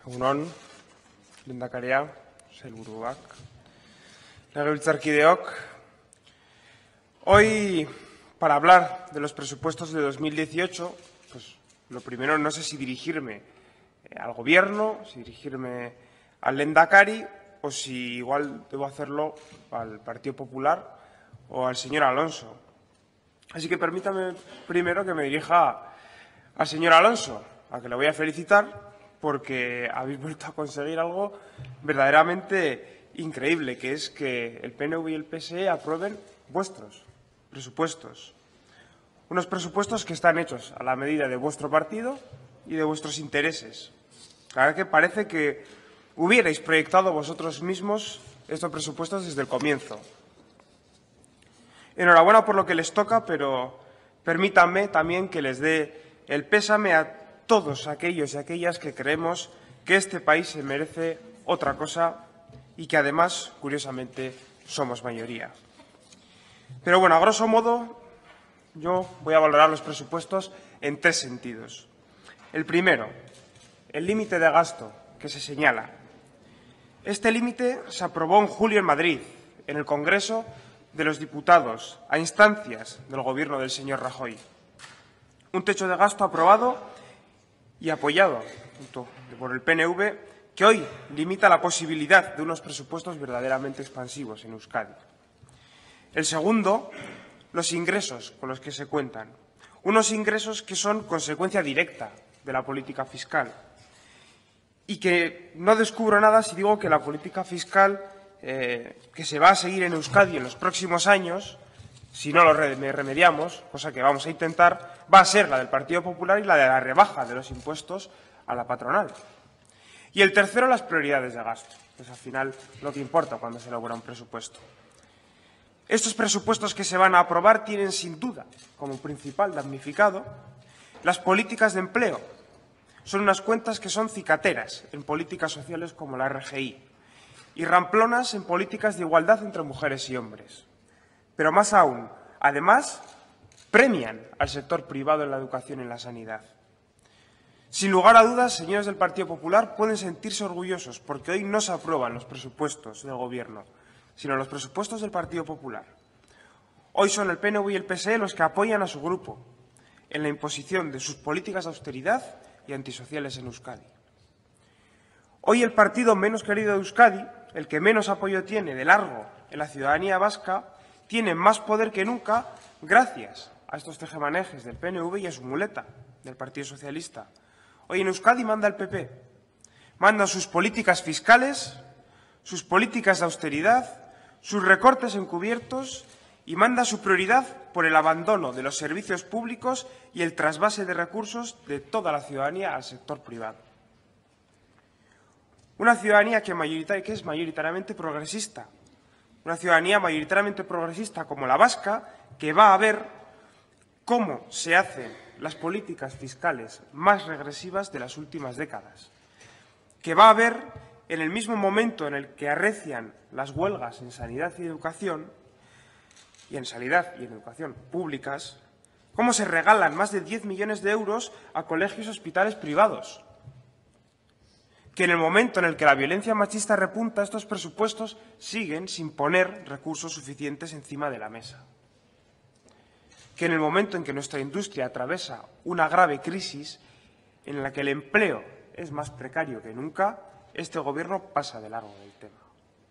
Egun on, lehendakaria, sailburuak, legebiltzarkideok. Hoy, para hablar de los presupuestos de 2018, pues lo primero, no sé si dirigirme al Gobierno, si dirigirme al lehendakari o si igual debo hacerlo al Partido Popular o al señor Alonso. Así que permítame primero que me dirija al señor Alonso, a que le voy a felicitar porque habéis vuelto a conseguir algo verdaderamente increíble, que es que el PNV y el PSE aprueben vuestros presupuestos. Unos presupuestos que están hechos a la medida de vuestro partido y de vuestros intereses. La verdad que parece que hubierais proyectado vosotros mismos estos presupuestos desde el comienzo. Enhorabuena por lo que les toca, pero permítanme también que les dé el pésame a todos aquellos y aquellas que creemos que este país se merece otra cosa y que además, curiosamente, somos mayoría. Pero bueno, a grosso modo, yo voy a valorar los presupuestos en tres sentidos. El primero, el límite de gasto que se señala. Este límite se aprobó en julio en Madrid, en el Congreso de los Diputados, a instancias del Gobierno del señor Rajoy. Un techo de gasto aprobado y apoyado junto por el PNV, que hoy limita la posibilidad de unos presupuestos verdaderamente expansivos en Euskadi. El segundo, los ingresos con los que se cuentan. Unos ingresos que son consecuencia directa de la política fiscal. Y que no descubro nada si digo que la política fiscal que se va a seguir en Euskadi en los próximos años, si no lo remediamos, cosa que vamos a intentar, va a ser la del Partido Popular y la de la rebaja de los impuestos a la patronal. Y el tercero, las prioridades de gasto, que es al final lo que importa cuando se elabora un presupuesto. Estos presupuestos que se van a aprobar tienen sin duda como principal damnificado las políticas de empleo. Son unas cuentas que son cicateras en políticas sociales como la RGI y ramplonas en políticas de igualdad entre mujeres y hombres. Pero más aún, además, premian al sector privado en la educación y en la sanidad. Sin lugar a dudas, señores del Partido Popular, pueden sentirse orgullosos porque hoy no se aprueban los presupuestos del Gobierno, sino los presupuestos del Partido Popular. Hoy son el PNV y el PSE los que apoyan a su grupo en la imposición de sus políticas de austeridad y antisociales en Euskadi. Hoy el partido menos querido de Euskadi, el que menos apoyo tiene de largo en la ciudadanía vasca, tiene más poder que nunca gracias a estos tejemanejes del PNV y a su muleta, del Partido Socialista. Hoy en Euskadi manda el PP, manda sus políticas fiscales, sus políticas de austeridad, sus recortes encubiertos y manda su prioridad por el abandono de los servicios públicos y el trasvase de recursos de toda la ciudadanía al sector privado. Una ciudadanía que es mayoritariamente progresista. Una ciudadanía mayoritariamente progresista como la vasca, que va a ver cómo se hacen las políticas fiscales más regresivas de las últimas décadas. Que va a ver, en el mismo momento en el que arrecian las huelgas en sanidad y educación, y en sanidad y en educación públicas, cómo se regalan más de 10 millones de euros a colegios y hospitales privados. Que en el momento en el que la violencia machista repunta, estos presupuestos siguen sin poner recursos suficientes encima de la mesa. Que en el momento en que nuestra industria atraviesa una grave crisis en la que el empleo es más precario que nunca, este Gobierno pasa de largo del tema.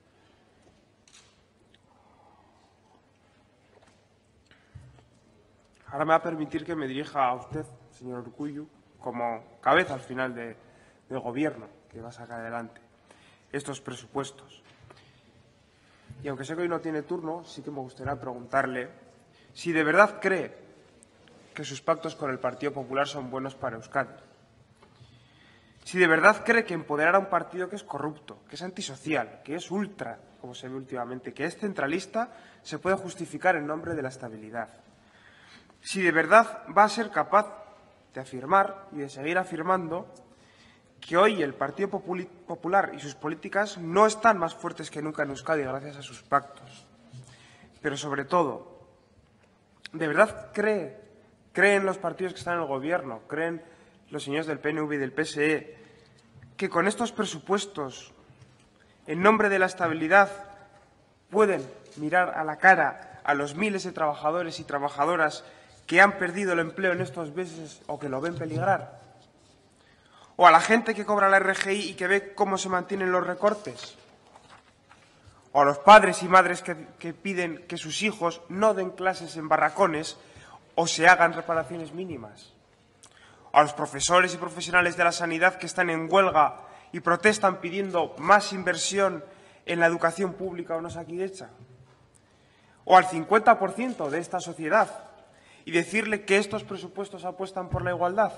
Ahora me va a permitir que me dirija a usted, señor Urkullu, como cabeza al final del Gobierno que va a sacar adelante estos presupuestos. Y aunque sé que hoy no tiene turno, sí que me gustaría preguntarle si de verdad cree que sus pactos con el Partido Popular son buenos para Euskadi. Si de verdad cree que empoderar a un partido que es corrupto, que es antisocial, que es ultra, como se ve últimamente, que es centralista, se puede justificar en nombre de la estabilidad. Si de verdad va a ser capaz de afirmar y de seguir afirmando que hoy el Partido Popular y sus políticas no están más fuertes que nunca en Euskadi gracias a sus pactos. Pero sobre todo, ¿de verdad creen los partidos que están en el Gobierno, creen los señores del PNV y del PSE que con estos presupuestos, en nombre de la estabilidad, pueden mirar a la cara a los miles de trabajadores y trabajadoras que han perdido el empleo en estos meses o que lo ven peligrar? ¿O a la gente que cobra la RGI y que ve cómo se mantienen los recortes? ¿O a los padres y madres que piden que sus hijos no den clases en barracones o se hagan reparaciones mínimas? ¿O a los profesores y profesionales de la sanidad que están en huelga y protestan pidiendo más inversión en la educación pública o en Osakidetza? ¿O al 50% de esta sociedad y decirle que estos presupuestos apuestan por la igualdad?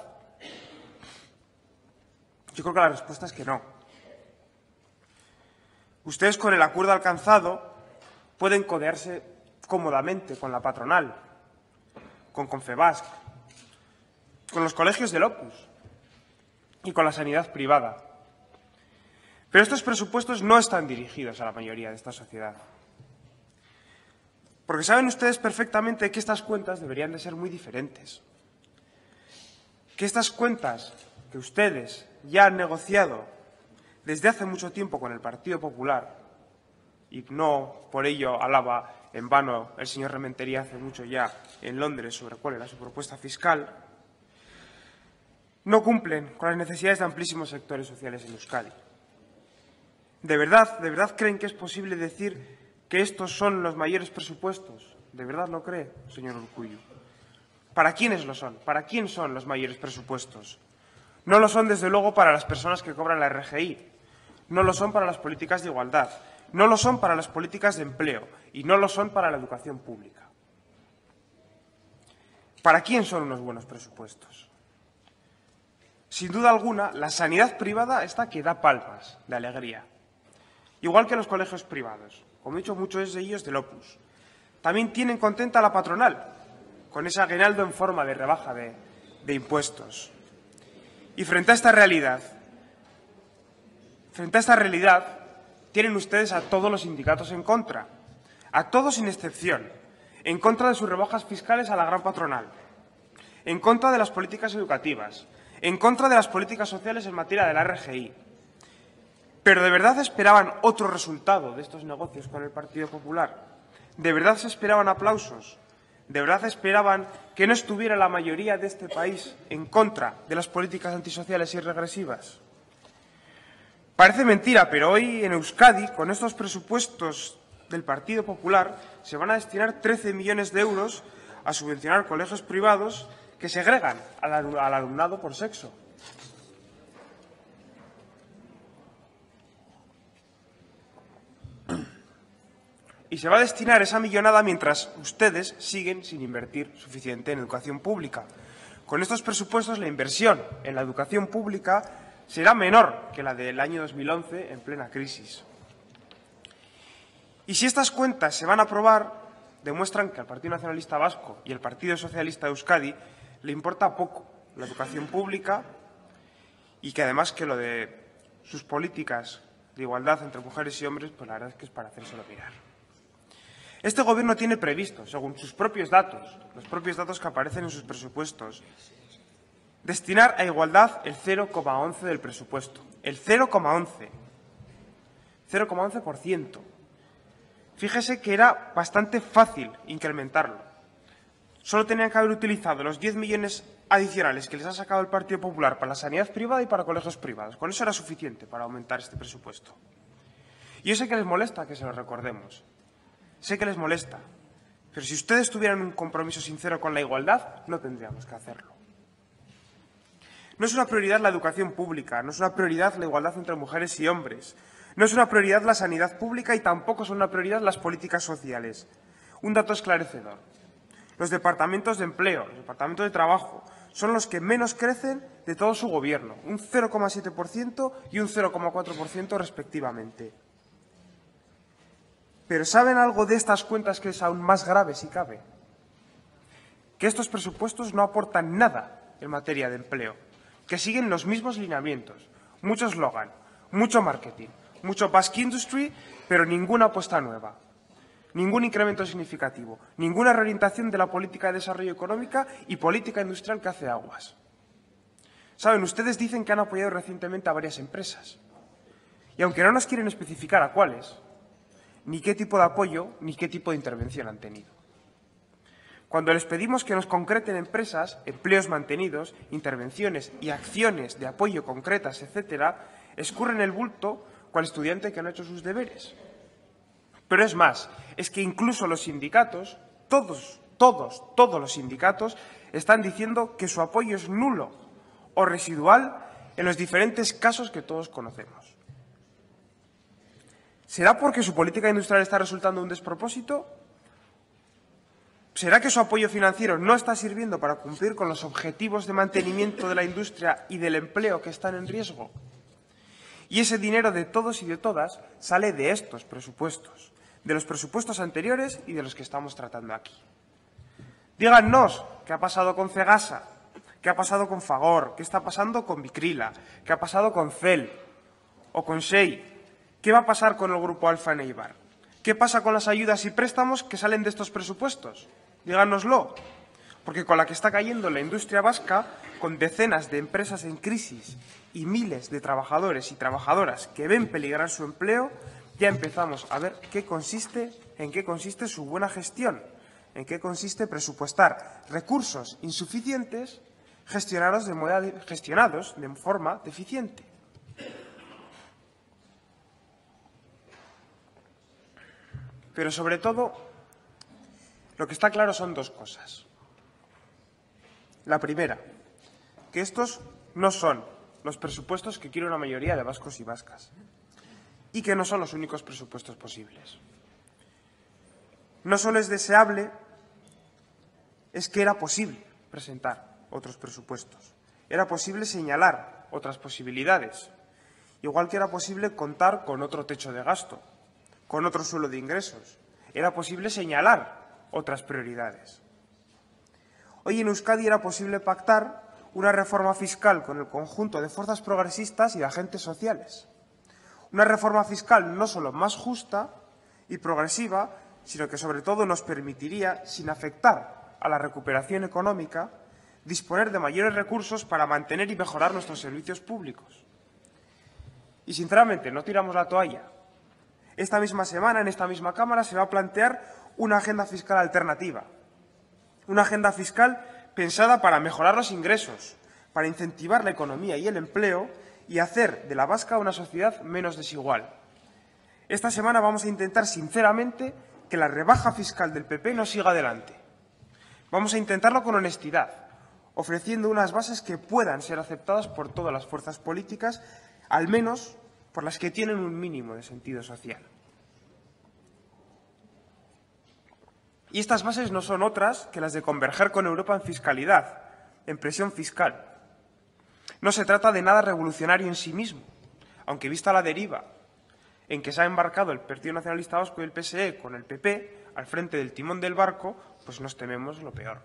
Yo creo que la respuesta es que no. Ustedes, con el acuerdo alcanzado, pueden codearse cómodamente con la patronal, con Confebask, con los colegios del Opus y con la sanidad privada. Pero estos presupuestos no están dirigidos a la mayoría de esta sociedad. Porque saben ustedes perfectamente que estas cuentas deberían de ser muy diferentes. Que estas cuentas que ustedes ya han negociado desde hace mucho tiempo con el Partido Popular, y no por ello alaba en vano el señor Rementería hace mucho ya en Londres sobre cuál era su propuesta fiscal, no cumplen con las necesidades de amplísimos sectores sociales en Euskadi. ¿De verdad creen que es posible decir que estos son los mayores presupuestos? ¿De verdad lo cree, señor Urkullu? ¿Para quiénes lo son? ¿Para quién son los mayores presupuestos? No lo son, desde luego, para las personas que cobran la RGI. No lo son para las políticas de igualdad. No lo son para las políticas de empleo. Y no lo son para la educación pública. ¿Para quién son unos buenos presupuestos? Sin duda alguna, la sanidad privada está que da palmas de alegría. Igual que los colegios privados. Como he dicho, muchos de ellos del Opus. También tienen contenta a la patronal, con ese aguinaldo en forma de rebaja de impuestos. Y frente a esta realidad, tienen ustedes a todos los sindicatos en contra, a todos sin excepción, en contra de sus rebajas fiscales a la gran patronal, en contra de las políticas educativas, en contra de las políticas sociales en materia de la RGI. ¿Pero de verdad esperaban otro resultado de estos negocios con el Partido Popular? ¿De verdad se esperaban aplausos? ¿De verdad esperaban que no estuviera la mayoría de este país en contra de las políticas antisociales y regresivas? Parece mentira, pero hoy en Euskadi, con estos presupuestos del Partido Popular, se van a destinar 13 millones de euros a subvencionar colegios privados que segregan al alumnado por sexo. Y se va a destinar esa millonada mientras ustedes siguen sin invertir suficiente en educación pública. Con estos presupuestos, la inversión en la educación pública será menor que la del año 2011 en plena crisis. Y si estas cuentas se van a aprobar, demuestran que al Partido Nacionalista Vasco y al Partido Socialista de Euskadi le importa poco la educación pública y que además que lo de sus políticas de igualdad entre mujeres y hombres, pues la verdad es que es para hacérselo mirar. Este Gobierno tiene previsto, según sus propios datos, los propios datos que aparecen en sus presupuestos, destinar a igualdad el 0,11 del presupuesto. El 0,11. 0,11%. Fíjese que era bastante fácil incrementarlo. Solo tenían que haber utilizado los 10 millones adicionales que les ha sacado el Partido Popular para la sanidad privada y para colegios privados. Con eso era suficiente para aumentar este presupuesto. Y yo sé que les molesta que se lo recordemos. Sé que les molesta. Pero si ustedes tuvieran un compromiso sincero con la igualdad, no tendríamos que hacerlo. No es una prioridad la educación pública, no es una prioridad la igualdad entre mujeres y hombres, no es una prioridad la sanidad pública y tampoco son una prioridad las políticas sociales. Un dato esclarecedor. Los departamentos de empleo, los departamentos de trabajo, son los que menos crecen de todo su gobierno, un 0,7% y un 0,4% respectivamente. Pero ¿saben algo de estas cuentas que es aún más grave, si cabe? Que estos presupuestos no aportan nada en materia de empleo, que siguen los mismos lineamientos, mucho eslogan, mucho marketing, mucho Basque Industry, pero ninguna apuesta nueva, ningún incremento significativo, ninguna reorientación de la política de desarrollo económica y política industrial que hace aguas. Saben, ustedes dicen que han apoyado recientemente a varias empresas. Y aunque no nos quieren especificar a cuáles, ni qué tipo de apoyo, ni qué tipo de intervención han tenido. Cuando les pedimos que nos concreten empresas, empleos mantenidos, intervenciones y acciones de apoyo concretas, etcétera, escurren el bulto cual estudiante que no ha hecho sus deberes. Pero es más, es que incluso los sindicatos, todos los sindicatos, están diciendo que su apoyo es nulo o residual en los diferentes casos que todos conocemos. ¿Será porque su política industrial está resultando un despropósito? ¿Será que su apoyo financiero no está sirviendo para cumplir con los objetivos de mantenimiento de la industria y del empleo que están en riesgo? Y ese dinero de todos y de todas sale de estos presupuestos, de los presupuestos anteriores y de los que estamos tratando aquí. Díganos qué ha pasado con Cegasa, qué ha pasado con Fagor, qué está pasando con Vicrila, qué ha pasado con CEL o con SEI, qué va a pasar con el grupo Alfa en Eibar, qué pasa con las ayudas y préstamos que salen de estos presupuestos. Díganoslo, porque con la que está cayendo la industria vasca, con decenas de empresas en crisis y miles de trabajadores y trabajadoras que ven peligrar su empleo, ya empezamos a ver en qué consiste su buena gestión, en qué consiste presupuestar recursos insuficientes gestionados de forma deficiente. Pero sobre todo, lo que está claro son dos cosas. La primera, que estos no son los presupuestos que quiere una mayoría de vascos y vascas y que no son los únicos presupuestos posibles. No solo es deseable, es que era posible presentar otros presupuestos. Era posible señalar otras posibilidades, igual que era posible contar con otro techo de gasto, con otro suelo de ingresos. Era posible señalar otras prioridades. Hoy en Euskadi era posible pactar una reforma fiscal con el conjunto de fuerzas progresistas y de agentes sociales. Una reforma fiscal no solo más justa y progresiva, sino que sobre todo nos permitiría, sin afectar a la recuperación económica, disponer de mayores recursos para mantener y mejorar nuestros servicios públicos. Y sinceramente, no tiramos la toalla. Esta misma semana, en esta misma Cámara, se va a plantear una agenda fiscal alternativa. Una agenda fiscal pensada para mejorar los ingresos, para incentivar la economía y el empleo y hacer de la vasca una sociedad menos desigual. Esta semana vamos a intentar sinceramente que la rebaja fiscal del PP no siga adelante. Vamos a intentarlo con honestidad, ofreciendo unas bases que puedan ser aceptadas por todas las fuerzas políticas, al menos por las que tienen un mínimo de sentido social. Y estas bases no son otras que las de converger con Europa en fiscalidad, en presión fiscal. No se trata de nada revolucionario en sí mismo, aunque vista la deriva en que se ha embarcado el Partido Nacionalista Vasco y el PSE con el PP al frente del timón del barco, pues nos tememos lo peor.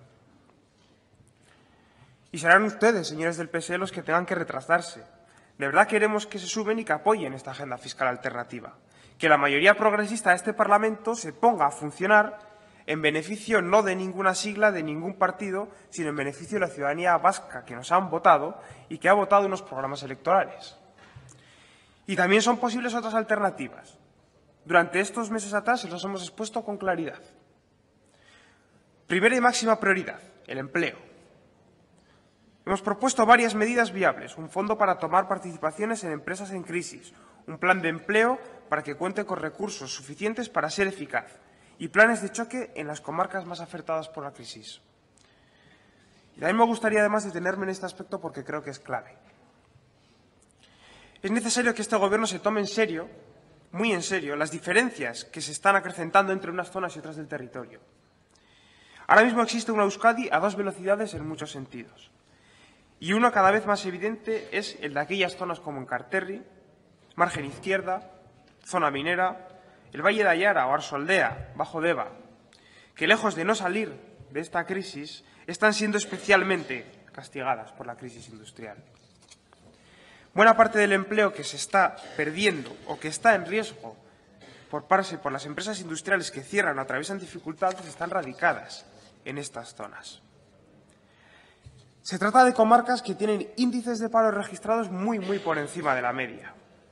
Y serán ustedes, señores del PSE, los que tengan que retrasarse. De verdad queremos que se sumen y que apoyen esta agenda fiscal alternativa. Que la mayoría progresista de este Parlamento se ponga a funcionar en beneficio no de ninguna sigla, de ningún partido, sino en beneficio de la ciudadanía vasca que nos han votado y que ha votado unos programas electorales. Y también son posibles otras alternativas. Durante estos meses atrás se los hemos expuesto con claridad. Primera y máxima prioridad, el empleo. Hemos propuesto varias medidas viables, un fondo para tomar participaciones en empresas en crisis, un plan de empleo para que cuente con recursos suficientes para ser eficaz y planes de choque en las comarcas más afectadas por la crisis. Y también me gustaría además detenerme en este aspecto porque creo que es clave. Es necesario que este Gobierno se tome en serio, muy en serio, las diferencias que se están acrecentando entre unas zonas y otras del territorio. Ahora mismo existe una Euskadi a dos velocidades en muchos sentidos. Y uno cada vez más evidente es el de aquellas zonas como Enkarterri, margen izquierda, zona minera, el Valle de Ayara o Arsoaldea, Bajo Deba, que lejos de no salir de esta crisis, están siendo especialmente castigadas por la crisis industrial. Buena parte del empleo que se está perdiendo o que está en riesgo por las empresas industriales que cierran o atraviesan dificultades están radicadas en estas zonas. Se trata de comarcas que tienen índices de paro registrados muy por encima de la media.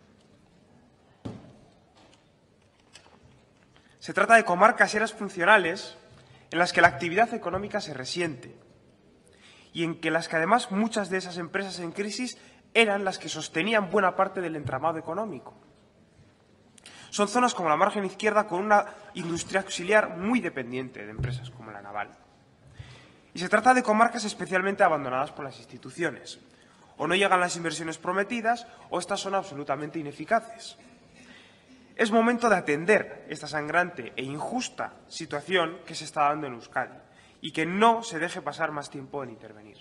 Se trata de comarcas y áreas funcionales en las que la actividad económica se resiente y en las que además muchas de esas empresas en crisis eran las que sostenían buena parte del entramado económico. Son zonas como la margen izquierda con una industria auxiliar muy dependiente de empresas como la naval. Y se trata de comarcas especialmente abandonadas por las instituciones. O no llegan las inversiones prometidas o estas son absolutamente ineficaces. Es momento de atender esta sangrante e injusta situación que se está dando en Euskadi y que no se deje pasar más tiempo en intervenir.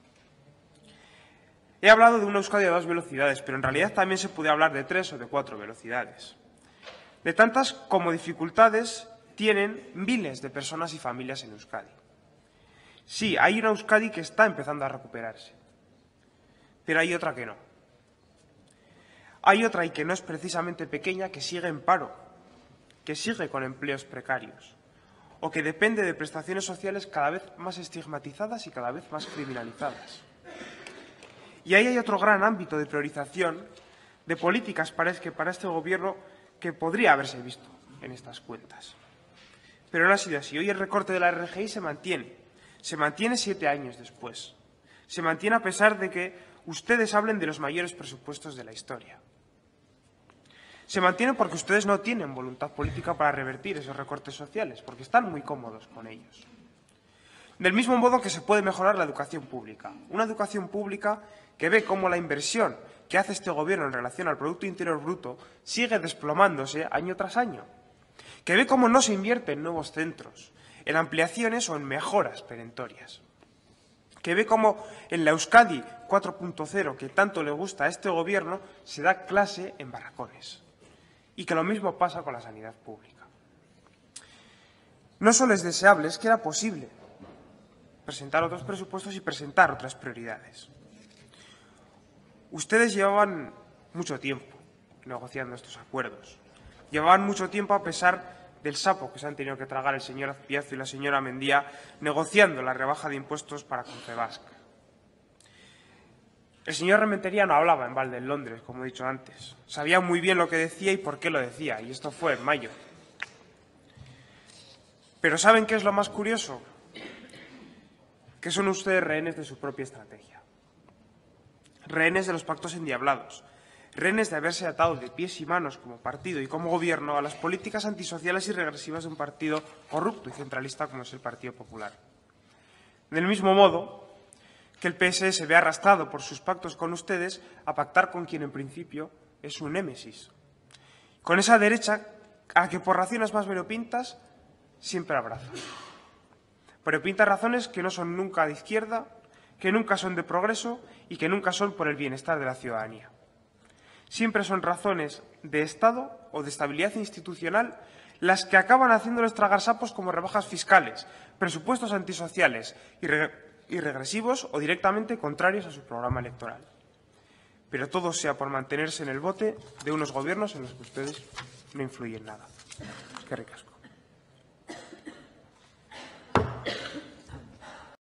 He hablado de una Euskadi de 2 velocidades, pero en realidad también se puede hablar de 3 o de 4 velocidades. De tantas como dificultades tienen miles de personas y familias en Euskadi. Sí, hay una Euskadi que está empezando a recuperarse, pero hay otra que no. Hay otra, y que no es precisamente pequeña, que sigue en paro, que sigue con empleos precarios, o que depende de prestaciones sociales cada vez más estigmatizadas y cada vez más criminalizadas. Y ahí hay otro gran ámbito de priorización de políticas para este Gobierno que podría haberse visto en estas cuentas. Pero no ha sido así. Hoy el recorte de la RGI se mantiene 7 años después. Se mantiene a pesar de que ustedes hablen de los mayores presupuestos de la historia. Se mantiene porque ustedes no tienen voluntad política para revertir esos recortes sociales, porque están muy cómodos con ellos. Del mismo modo que se puede mejorar la educación pública. Una educación pública que ve cómo la inversión que hace este Gobierno en relación al Producto Interior Bruto sigue desplomándose año tras año. Que ve cómo no se invierte en nuevos centros, en ampliaciones o en mejoras perentorias. Que ve cómo en la Euskadi 4.0, que tanto le gusta a este Gobierno, se da clase en barracones. Y que lo mismo pasa con la sanidad pública. No solo es deseable, es que era posible presentar otros presupuestos y presentar otras prioridades. Ustedes llevaban mucho tiempo negociando estos acuerdos. Llevaban mucho tiempo a pesar del sapo que se han tenido que tragar el señor Azpiazu y la señora Mendía negociando la rebaja de impuestos para Confebask. El señor Rementería no hablaba en balde en Londres, como he dicho antes. Sabía muy bien lo que decía y por qué lo decía, y esto fue en mayo. Pero ¿saben qué es lo más curioso? Que son ustedes rehenes de su propia estrategia. Rehenes de los pactos endiablados. Rehenes de haberse atado de pies y manos como partido y como Gobierno a las políticas antisociales y regresivas de un partido corrupto y centralista como es el Partido Popular. Del mismo modo que el PSE se ve arrastrado por sus pactos con ustedes a pactar con quien en principio es su némesis. Con esa derecha a la que por razones más variopintas siempre abraza. Variopintas razones que no son nunca de izquierda, que nunca son de progreso y que nunca son por el bienestar de la ciudadanía. Siempre son razones de Estado o de estabilidad institucional las que acaban haciéndoles tragar sapos como rebajas fiscales, presupuestos antisociales y regresivos o directamente contrarios a su programa electoral. Pero todo sea por mantenerse en el bote de unos gobiernos en los que ustedes no influyen nada. Eskerrik asko.